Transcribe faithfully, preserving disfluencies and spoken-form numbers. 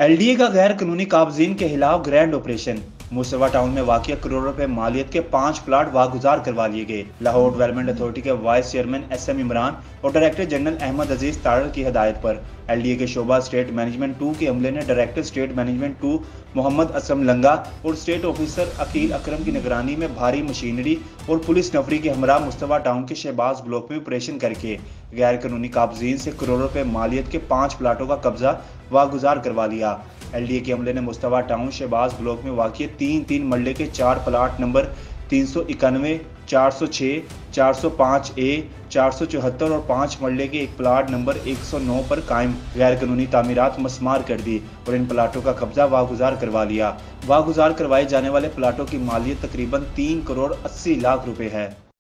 LDA का गैर कानूनी काबजीन के खिलाफ ग्रैंड ऑपरेशन। मुस्तफा टाउन में वाक़िया करोड़ों रुपए मालियत के पांच प्लाट वागुजार करवा लिए गए। लाहौर डेवलपमेंट अथॉरिटी के vice chairman S M Imran और डायरेक्टर जनरल अहमद अजीज तारड़ की हदायत पर एलडीए के शोबा स्टेट मैनेजमेंट टू के अमले ने director state management two Mohammad Aslam Langa और स्टेट ऑफिसर अकील अकरम की निगरानी में भारी मशीनरी और पुलिस नफरी के हमरा मुस्तफा टाउन के शहबाज ब्लॉक में ऑपरेशन करके गैर कानूनी काबजीन से करोड़ों रुपए मालियत के पांच प्लाटों का कब्जा वागुजार करवा लिया। एलडीए के अमले ने मुस्तफा टाउन शहबाज ब्लॉक में वाक़िए तीन तीन मरले के चार प्लाट नंबर तीन सौ इक्यानवे, चार सौ छः, चार सौ पाँच ए, चार सौ चौहत्तर और पाँच मरले के एक प्लाट नंबर एक सौ नौ पर कायम गैर कानूनी तामीरात मस्मार कर दी और इन प्लाटों का कब्जा वागुजार करवा लिया। वागुजार करवाए जाने वाले प्लाटों की मालियत तकरीबन तीन करोड़ अस्सी लाख रुपए है।